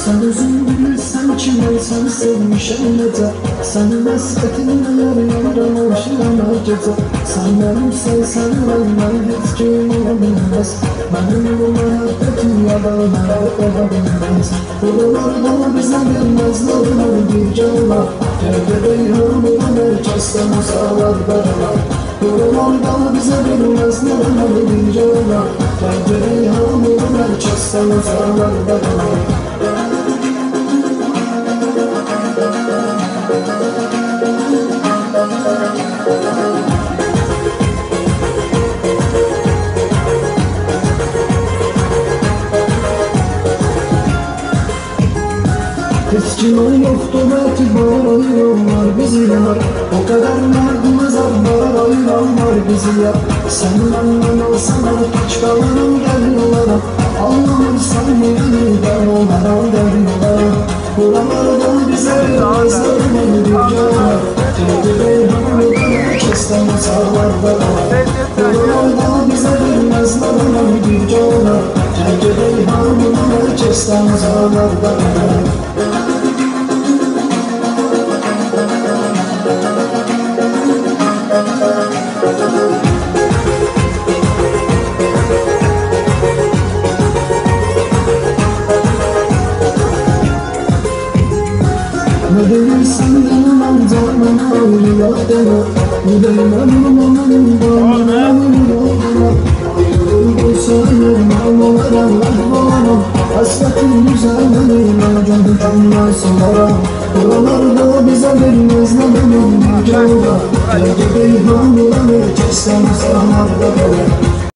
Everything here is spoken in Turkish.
Sen özün bilirsen ki ben seni sevmişim nece. Senin hasretinle yarıyorum aşılan gece. Sen benimsen sen ben hiç kim olabilmez. Benim bu muhabbetim yalanlara olabilmez. Buralarda bize bilmez normal bir cana. Gergedeyi hamurun herkesten uzalarda var. Buralarda bize bilmez normal bir cana. Gergedeyi hamurun herkesten uzalarda var. Hiç ciman yoktu etibar ayıranlar bizi yar. O kadar merdime zarlar ayıranlar bizi yar. Sen benden alsana kaç kalanım geliyorlar. Anlamırsan beni ben onlara derler. Buralarda bize bilmezler beni bir cana. Tedbir hamurdan herkesten sağlarda var. Buralarda bize bilmezler beni bir cana. Tedbir hamurdan herkesten sağlarda var. Ne değilsen denemem canına ayrıya deme. Ne değmem numanın bana ayrıya. Ayrılık olsa yermem olarak lahmanam. Hasretin güzelliğine canı canlarsınlara. Buralarda bize bilmez ne benim cevap. Tercih beyhanı ve kesten sağlarda.